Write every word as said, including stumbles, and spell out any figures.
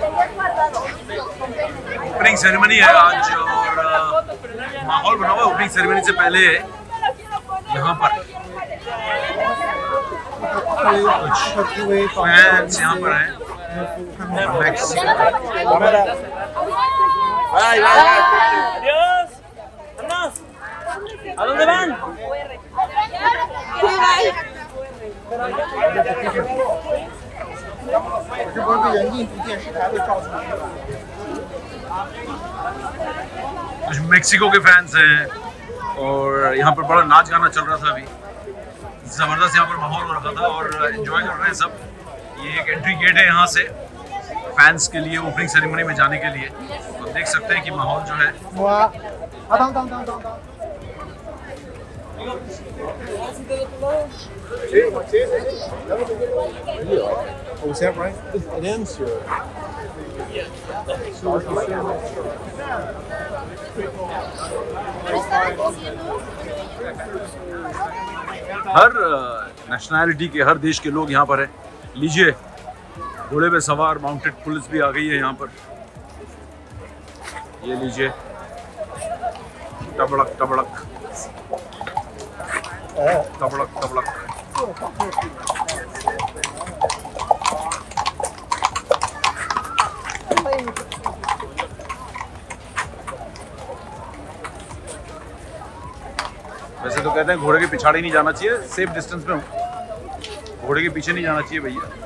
Opening ceremony है आज और माहौल बना हुआ है ओपनिंग सेरेमनी से पहले यहाँ पर कुछ फैंस यहाँ पर हैं। ¿A dónde van? कुछ मेक्सिको के फैंस हैं और यहाँ पर बड़ा नाच गाना चल रहा था। अभी जबरदस्त यहाँ पर माहौल हो रखा था और एंजॉय कर रहे हैं सब। ये एक एंट्री गेट है यहाँ से फैंस के लिए ओपनिंग सेरेमनी में जाने के लिए। तो देख सकते हैं कि माहौल जो है हर नेशनैलिटी के, हर देश के लोग यहाँ पर हैं। लीजिए, घोड़े पे सवार माउंटेड पुलिस भी आ गई है यहाँ पर। ये लीजिए, टबड़क टबड़क टबड़क टबड़क। वैसे तो कहते हैं घोड़े के पिछाड़ी नहीं जाना चाहिए, सेफ डिस्टेंस में हूँ, घोड़े के पीछे नहीं जाना चाहिए भैया।